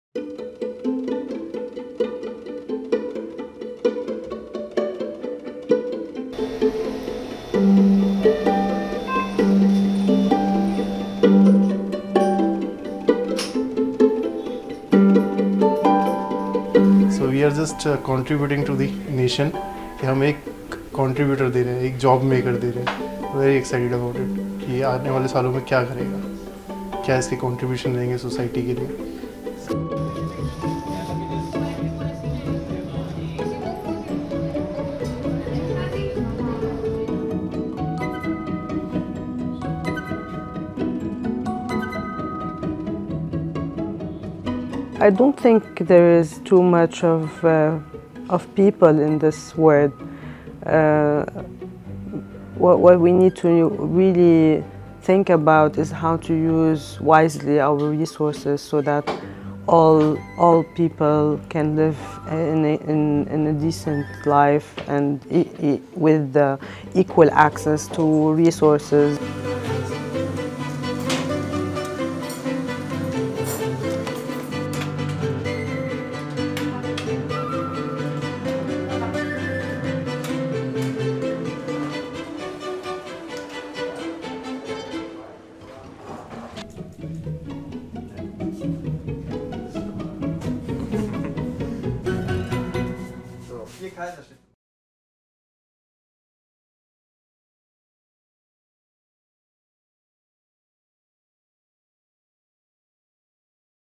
So we are just contributing to the nation. कि हम एक contributor दे रहे हैं, एक job maker दे रहे हैं. Very excited about it. कि आने वाले सालों में क्या करेगा, क्या इसके contribution रहेंगे society के लिए. I don't think there is too much of people in this world. What we need to really think about is how to use wisely our resources so that all people can live in a decent life and with equal access to resources. So, hier kalt,